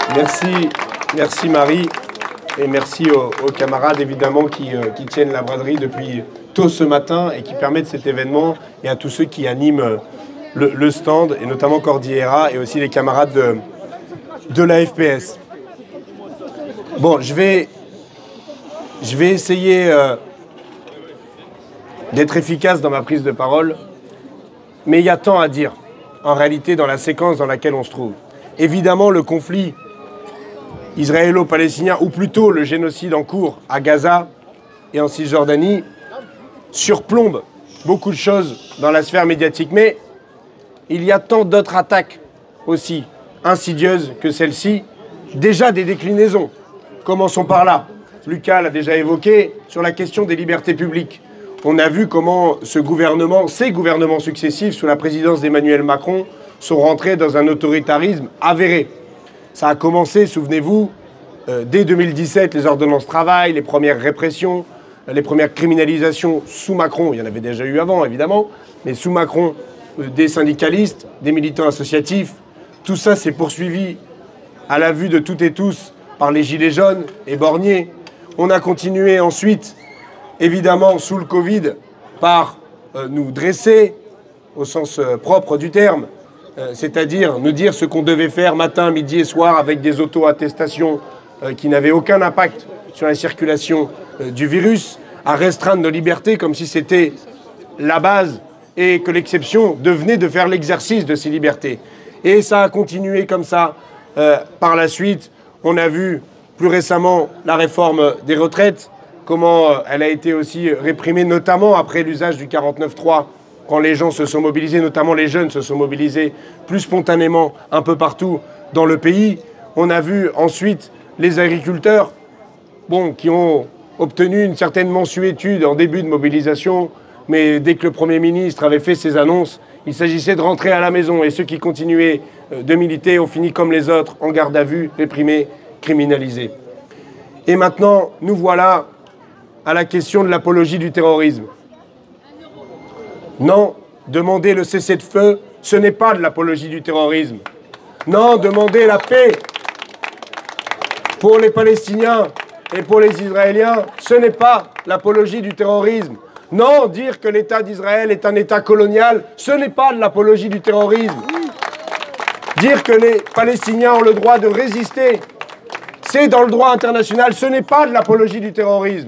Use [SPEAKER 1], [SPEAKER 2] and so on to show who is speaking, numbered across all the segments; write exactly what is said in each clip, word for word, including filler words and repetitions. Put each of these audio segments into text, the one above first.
[SPEAKER 1] Merci, merci Marie, et merci aux, aux camarades évidemment qui, euh, qui tiennent la braderie depuis tôt ce matin et qui permettent cet événement, et à tous ceux qui animent le, le stand, et notamment Cordillera et aussi les camarades de, de la F P S. Bon, je vais, je vais essayer euh, d'être efficace dans ma prise de parole, mais il y a tant à dire en réalité dans la séquence dans laquelle on se trouve. Évidemment, le conflit israélo-palestinien, ou plutôt le génocide en cours à Gaza et en Cisjordanie, surplombe beaucoup de choses dans la sphère médiatique. Mais il y a tant d'autres attaques aussi insidieuses que celle-ci, déjà des déclinaisons. Commençons par là. Lucas l'a déjà évoqué sur la question des libertés publiques. On a vu comment ce gouvernement, ces gouvernements successifs sous la présidence d'Emmanuel Macron sont rentrés dans un autoritarisme avéré. Ça a commencé, souvenez-vous, euh, dès deux mille dix-sept, les ordonnances travail, les premières répressions, les premières criminalisations sous Macron. Il y en avait déjà eu avant, évidemment, mais sous Macron, euh, des syndicalistes, des militants associatifs. Tout ça s'est poursuivi à la vue de toutes et tous par les gilets jaunes et borniers. On a continué ensuite, évidemment, sous le Covid, par euh, nous dresser, au sens euh, propre du terme, Euh, c'est-à-dire nous dire ce qu'on devait faire matin, midi et soir avec des auto-attestations euh, qui n'avaient aucun impact sur la circulation euh, du virus, à restreindre nos libertés comme si c'était la base et que l'exception devenait de faire l'exercice de ces libertés. Et ça a continué comme ça euh, par la suite. On a vu plus récemment la réforme des retraites, comment euh, elle a été aussi réprimée, notamment après l'usage du quarante-neuf trois, quand les gens se sont mobilisés, notamment les jeunes se sont mobilisés plus spontanément un peu partout dans le pays. On a vu ensuite les agriculteurs bon, qui ont obtenu une certaine mensuétude en début de mobilisation, mais dès que le Premier ministre avait fait ses annonces, il s'agissait de rentrer à la maison. Et ceux qui continuaient de militer ont fini comme les autres, en garde à vue, réprimés, criminalisés. Et maintenant, nous voilà à la question de l'apologie du terrorisme. Non, demander le cessez-le-feu, ce n'est pas de l'apologie du terrorisme. Non, demander la paix pour les Palestiniens et pour les Israéliens, ce n'est pas l'apologie du terrorisme. Non, dire que l'État d'Israël est un État colonial, ce n'est pas de l'apologie du terrorisme. Dire que les Palestiniens ont le droit de résister, c'est dans le droit international, ce n'est pas de l'apologie du terrorisme.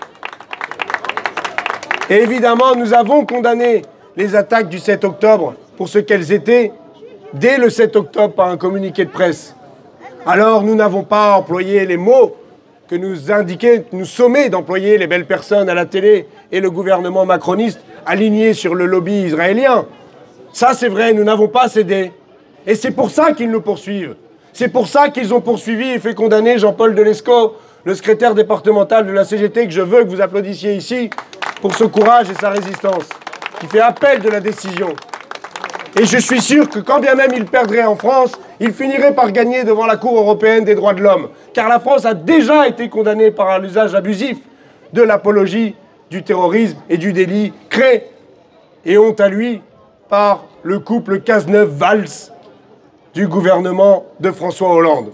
[SPEAKER 1] Et évidemment, nous avons condamné les attaques du sept octobre pour ce qu'elles étaient dès le sept octobre par un communiqué de presse. Alors nous n'avons pas employé les mots que nous indiquaient, nous sommaient d'employer les belles personnes à la télé et le gouvernement macroniste aligné sur le lobby israélien. Ça c'est vrai, nous n'avons pas cédé. Et c'est pour ça qu'ils nous poursuivent. C'est pour ça qu'ils ont poursuivi et fait condamner Jean-Paul Delescaux, le secrétaire départemental de la C G T, que je veux que vous applaudissiez ici, pour ce courage et sa résistance, qui fait appel de la décision. Et je suis sûr que quand bien même il perdrait en France, il finirait par gagner devant la Cour européenne des droits de l'homme. Car la France a déjà été condamnée par l'usage abusif de l'apologie du terrorisme et du délit créé, et honte à lui, par le couple Cazeneuve-Valls du gouvernement de François Hollande.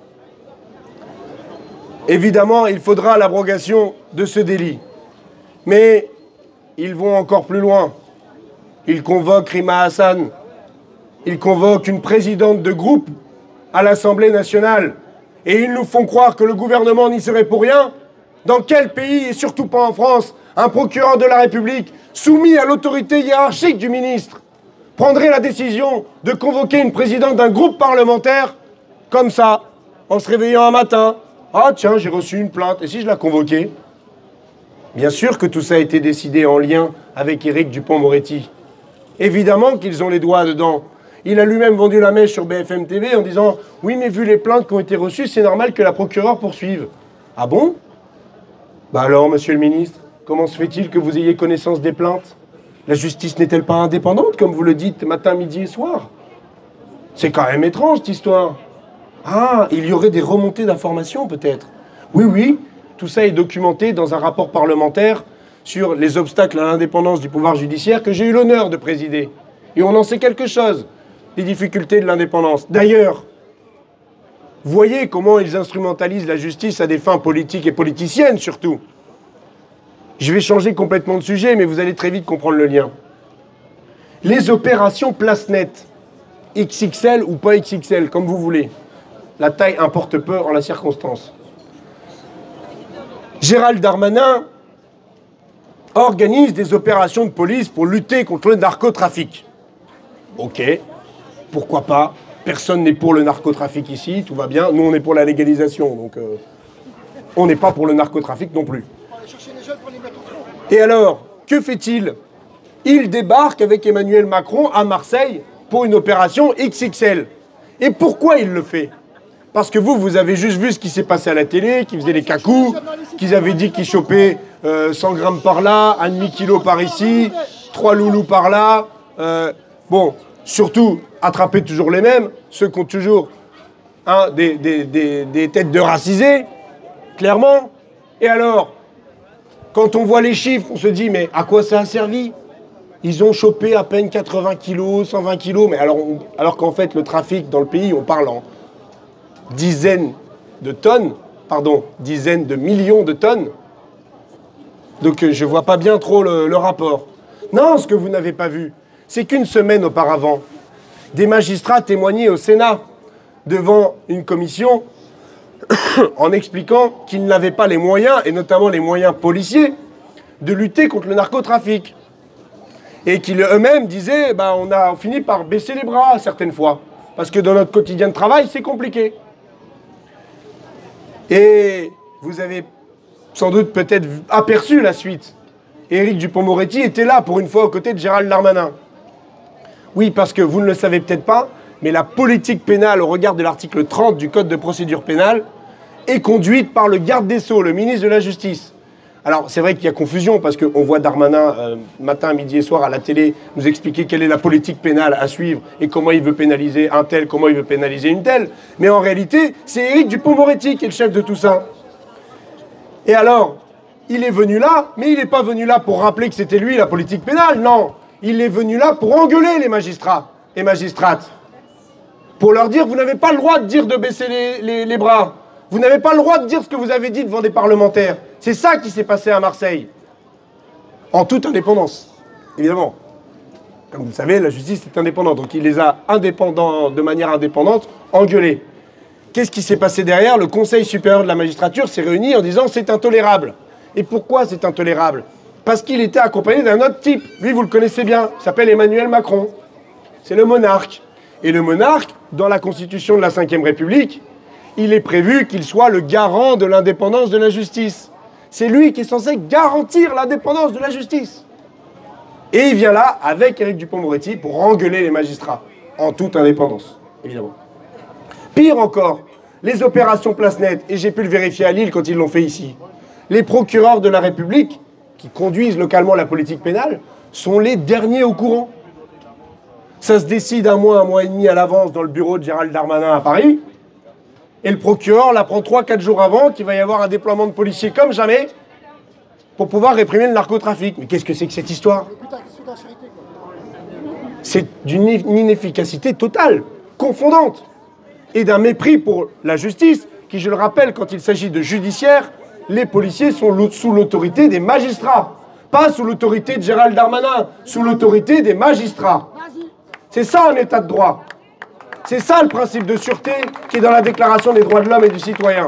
[SPEAKER 1] Évidemment, il faudra l'abrogation de ce délit. Mais ils vont encore plus loin. Ils convoquent Rima Hassan. Ils convoquent une présidente de groupe à l'Assemblée nationale. Et ils nous font croire que le gouvernement n'y serait pour rien. Dans quel pays, et surtout pas en France, un procureur de la République, soumis à l'autorité hiérarchique du ministre, prendrait la décision de convoquer une présidente d'un groupe parlementaire comme ça, en se réveillant un matin? Ah tiens, j'ai reçu une plainte, et si je la convoquais? Bien sûr que tout ça a été décidé en lien avec Éric Dupond-Moretti. Évidemment qu'ils ont les doigts dedans. Il a lui-même vendu la mèche sur B F M T V en disant « Oui, mais vu les plaintes qui ont été reçues, c'est normal que la procureure poursuive. » Ah bon? Bah alors, monsieur le ministre, comment se fait-il que vous ayez connaissance des plaintes? La justice n'est-elle pas indépendante, comme vous le dites, matin, midi et soir? C'est quand même étrange, cette histoire. Ah, il y aurait des remontées d'informations, peut-être. Oui, oui. Tout ça est documenté dans un rapport parlementaire sur les obstacles à l'indépendance du pouvoir judiciaire que j'ai eu l'honneur de présider. Et on en sait quelque chose, des difficultés de l'indépendance. D'ailleurs, voyez comment ils instrumentalisent la justice à des fins politiques et politiciennes, surtout. Je vais changer complètement de sujet, mais vous allez très vite comprendre le lien. Les opérations place nette, X X L ou pas X X L, comme vous voulez. La taille importe peu en la circonstance. Gérald Darmanin organise des opérations de police pour lutter contre le narcotrafic. Ok, pourquoi pas? Personne n'est pour le narcotrafic ici, tout va bien. Nous, on est pour la légalisation, donc euh, on n'est pas pour le narcotrafic non plus. Et alors, que fait-il? Il débarque avec Emmanuel Macron à Marseille pour une opération X X L. Et pourquoi il le fait? Parce que vous, vous avez juste vu ce qui s'est passé à la télé, qu'ils faisaient les cacous, qu'ils avaient dit qu'ils chopaient euh, cent grammes par là, un demi-kilo par ici, trois loulous par là. Euh, bon, surtout, attraper toujours les mêmes, ceux qui ont toujours hein, des, des, des, des têtes de racisés, clairement. Et alors, quand on voit les chiffres, on se dit, mais à quoi ça a servi? Ils ont chopé à peine quatre-vingts kilos, cent vingt kilos, mais alors, on, alors qu'en fait, le trafic dans le pays, on parle en dizaines de tonnes, pardon, dizaines de millions de tonnes. Donc je ne vois pas bien trop le, le rapport. Non, ce que vous n'avez pas vu, c'est qu'une semaine auparavant, des magistrats témoignaient au Sénat devant une commission en expliquant qu'ils n'avaient pas les moyens, et notamment les moyens policiers, de lutter contre le narcotrafic. Et qu'ils eux-mêmes disaient, bah, on a fini par baisser les bras certaines fois, parce que dans notre quotidien de travail, c'est compliqué. Et vous avez sans doute peut-être aperçu la suite. Éric Dupond-Moretti était là pour une fois aux côtés de Gérald Darmanin. Oui, parce que vous ne le savez peut-être pas, mais la politique pénale au regard de l'article trente du Code de procédure pénale est conduite par le garde des Sceaux, le ministre de la Justice. Alors c'est vrai qu'il y a confusion parce qu'on voit Darmanin euh, matin, midi et soir à la télé nous expliquer quelle est la politique pénale à suivre et comment il veut pénaliser un tel, comment il veut pénaliser une telle. Mais en réalité, c'est Éric Dupond-Moretti qui est le chef de tout ça. Et alors, il est venu là, mais il n'est pas venu là pour rappeler que c'était lui la politique pénale, non. Il est venu là pour engueuler les magistrats et magistrates. Pour leur dire, vous n'avez pas le droit de dire de baisser les, les, les bras. Vous n'avez pas le droit de dire ce que vous avez dit devant des parlementaires. C'est ça qui s'est passé à Marseille. En toute indépendance, évidemment. Comme vous le savez, la justice est indépendante. Donc il les a indépendants, de manière indépendante, engueulés. Qu'est-ce qui s'est passé derrière? Le Conseil supérieur de la magistrature s'est réuni en disant c'est intolérable. Et pourquoi c'est intolérable? Parce qu'il était accompagné d'un autre type. Lui, vous le connaissez bien. Il s'appelle Emmanuel Macron. C'est le monarque. Et le monarque, dans la Constitution de la cinquième République, il est prévu qu'il soit le garant de l'indépendance de la justice. C'est lui qui est censé garantir l'indépendance de la justice. Et il vient là avec Éric Dupond-Moretti pour engueuler les magistrats, en toute indépendance, évidemment. Pire encore, les opérations place nette, et j'ai pu le vérifier à Lille quand ils l'ont fait ici, les procureurs de la République, qui conduisent localement la politique pénale, sont les derniers au courant. Ça se décide un mois, un mois et demi à l'avance dans le bureau de Gérald Darmanin à Paris, et le procureur l'apprend trois quatre jours avant qu'il va y avoir un déploiement de policiers comme jamais pour pouvoir réprimer le narcotrafic. Mais qu'est-ce que c'est que cette histoire? C'est d'une inefficacité totale, confondante, et d'un mépris pour la justice, qui, je le rappelle, quand il s'agit de judiciaire, les policiers sont sous l'autorité des magistrats, pas sous l'autorité de Gérald Darmanin, sous l'autorité des magistrats. C'est ça un état de droit. C'est ça le principe de sûreté qui est dans la Déclaration des droits de l'homme et du citoyen.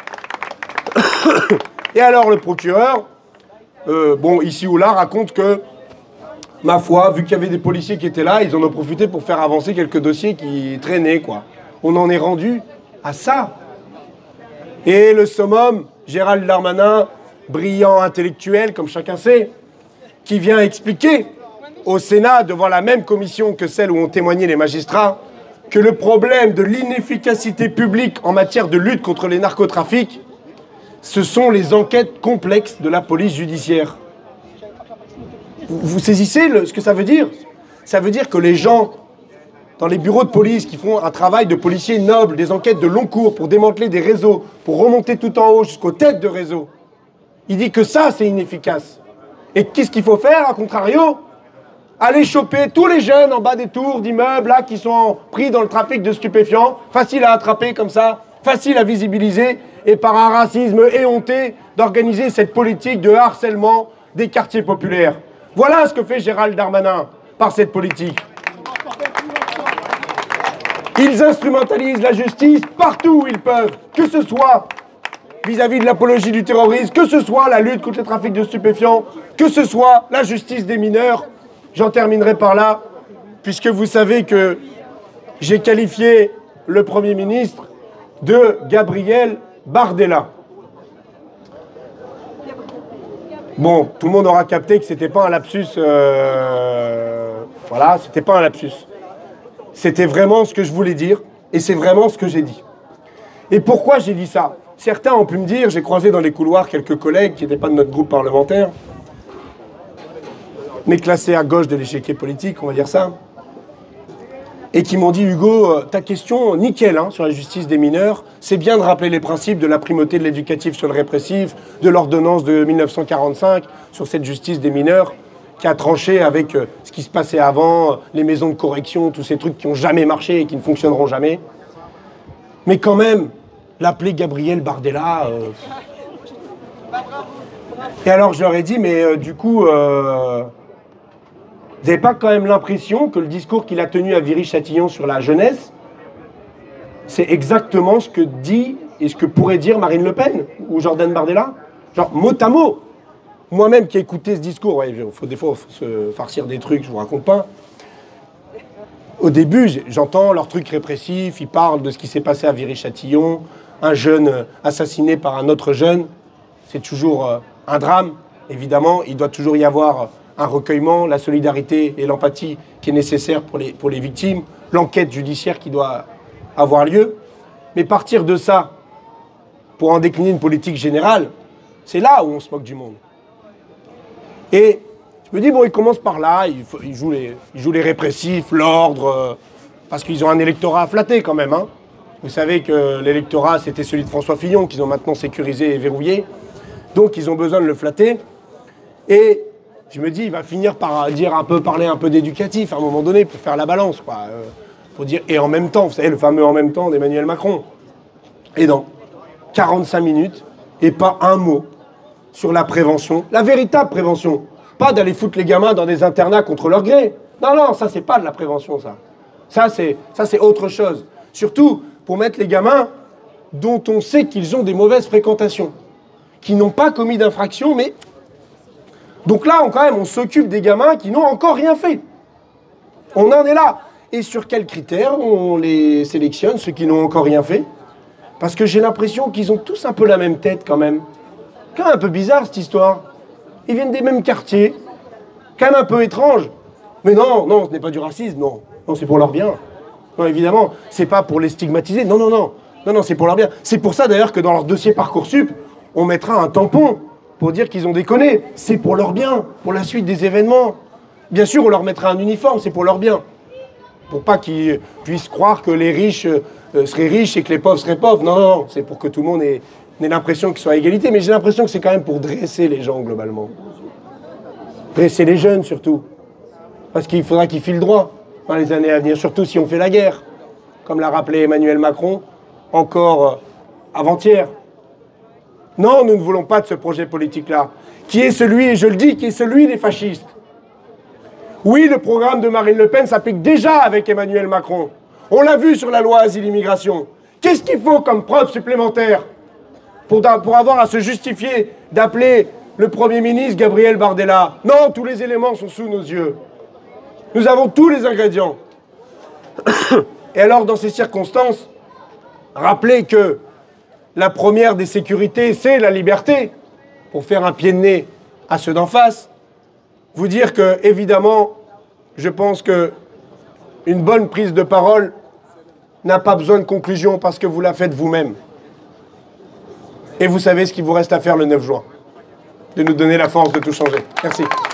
[SPEAKER 1] Et alors le procureur, euh, bon, ici ou là, raconte que, ma foi, vu qu'il y avait des policiers qui étaient là, ils en ont profité pour faire avancer quelques dossiers qui traînaient, quoi. On en est rendu à ça. Et le summum, Gérald Darmanin, brillant intellectuel, comme chacun sait, qui vient expliquer au Sénat, devant la même commission que celle où ont témoigné les magistrats, que le problème de l'inefficacité publique en matière de lutte contre les narcotrafics, ce sont les enquêtes complexes de la police judiciaire. Vous saisissez le, ce que ça veut dire? Ça veut dire que les gens dans les bureaux de police qui font un travail de policiers nobles, des enquêtes de long cours pour démanteler des réseaux, pour remonter tout en haut jusqu'aux têtes de réseau, il dit que ça, c'est inefficace. Et qu'est-ce qu'il faut faire, à contrario? Aller choper tous les jeunes en bas des tours d'immeubles là qui sont pris dans le trafic de stupéfiants, facile à attraper comme ça, facile à visibiliser et par un racisme éhonté d'organiser cette politique de harcèlement des quartiers populaires. Voilà ce que fait Gérald Darmanin par cette politique. Ils instrumentalisent la justice partout où ils peuvent, que ce soit vis-à-vis de l'apologie du terrorisme, que ce soit la lutte contre le trafic de stupéfiants, que ce soit la justice des mineurs. J'en terminerai par là, puisque vous savez que j'ai qualifié le Premier ministre de Gabriel Bardella. Bon, tout le monde aura capté que c'était pas un lapsus. Euh, voilà, c'était pas un lapsus. C'était vraiment ce que je voulais dire, et c'est vraiment ce que j'ai dit. Et pourquoi j'ai dit ça? Certains ont pu me dire, j'ai croisé dans les couloirs quelques collègues qui n'étaient pas de notre groupe parlementaire, mais classés à gauche de l'échiquier politique, on va dire ça, et qui m'ont dit, Hugo, ta question, nickel, hein, sur la justice des mineurs, c'est bien de rappeler les principes de la primauté de l'éducatif sur le répressif, de l'ordonnance de mille neuf cent quarante-cinq, sur cette justice des mineurs, qui a tranché avec euh, ce qui se passait avant, euh, les maisons de correction, tous ces trucs qui n'ont jamais marché et qui ne fonctionneront jamais. Mais quand même, l'appeler Gabriel Bardella... Euh... Et alors je leur ai dit, mais euh, du coup, euh... vous n'avez pas quand même l'impression que le discours qu'il a tenu à Viry-Châtillon sur la jeunesse, c'est exactement ce que dit et ce que pourrait dire Marine Le Pen ou Jordan Bardella? Genre mot à mot. Moi-même qui ai écouté ce discours, ouais, faut, des fois, il faut se farcir des trucs, je vous raconte pas. Au début, j'entends leurs trucs répressifs, ils parlent de ce qui s'est passé à Viry-Châtillon, un jeune assassiné par un autre jeune. C'est toujours euh, un drame, évidemment. Il doit toujours y avoir un recueillement, la solidarité et l'empathie qui est nécessaire pour les, pour les victimes, l'enquête judiciaire qui doit avoir lieu. Mais partir de ça, pour en décliner une politique générale, c'est là où on se moque du monde. Et je me dis, bon, ils commencent par là, ils, ils, jouent, les, ils jouent les répressifs, l'ordre, euh, parce qu'ils ont un électorat à flatter quand même. Hein. Vous savez que l'électorat, c'était celui de François Fillon, qu'ils ont maintenant sécurisé et verrouillé. Donc, ils ont besoin de le flatter. Et je me dis, il va finir par dire un peu, parler un peu d'éducatif à un moment donné, pour faire la balance, quoi. Euh, pour dire, et en même temps, vous savez, le fameux en même temps d'Emmanuel Macron. Et non, quarante-cinq minutes, et pas un mot sur la prévention, la véritable prévention. Pas d'aller foutre les gamins dans des internats contre leur gré. Non, non, ça, c'est pas de la prévention, ça. Ça, c'est, ça, c'est autre chose. Surtout pour mettre les gamins dont on sait qu'ils ont des mauvaises fréquentations, qui n'ont pas commis d'infraction, mais... Donc là, on, quand même, on s'occupe des gamins qui n'ont encore rien fait. On en est là. Et sur quels critères on les sélectionne, ceux qui n'ont encore rien fait? Parce que j'ai l'impression qu'ils ont tous un peu la même tête, quand même. Quand même un peu bizarre, cette histoire. Ils viennent des mêmes quartiers. Quand même un peu étrange. Mais non, non, ce n'est pas du racisme, non. Non, c'est pour leur bien. Non, évidemment, c'est pas pour les stigmatiser. Non, non, non. Non, non, c'est pour leur bien. C'est pour ça, d'ailleurs, que dans leur dossier Parcoursup, on mettra un tampon pour dire qu'ils ont déconné. C'est pour leur bien, pour la suite des événements. Bien sûr, on leur mettra un uniforme, c'est pour leur bien. Pour pas qu'ils puissent croire que les riches euh, seraient riches et que les pauvres seraient pauvres. Non, non, non, c'est pour que tout le monde ait... ait l'impression qu'ils soient à égalité, mais j'ai l'impression que c'est quand même pour dresser les gens, globalement. Dresser les jeunes, surtout. Parce qu'il faudra qu'ils filent droit dans les années à venir, surtout si on fait la guerre. Comme l'a rappelé Emmanuel Macron, encore euh, avant-hier. Non, nous ne voulons pas de ce projet politique-là, qui est celui, et je le dis, qui est celui des fascistes. Oui, le programme de Marine Le Pen s'applique déjà avec Emmanuel Macron. On l'a vu sur la loi Asile-Immigration. Qu'est-ce qu'il faut comme preuve supplémentaire Pour, pour avoir à se justifier d'appeler le Premier ministre Gabriel Bardella? Non, tous les éléments sont sous nos yeux. Nous avons tous les ingrédients. Et alors, dans ces circonstances, rappelez que la première des sécurités, c'est la liberté, pour faire un pied de nez à ceux d'en face. Vous dire que, évidemment, je pense que une bonne prise de parole n'a pas besoin de conclusion parce que vous la faites vous-même. Et vous savez ce qu'il vous reste à faire le neuf juin. De nous donner la force de tout changer. Merci.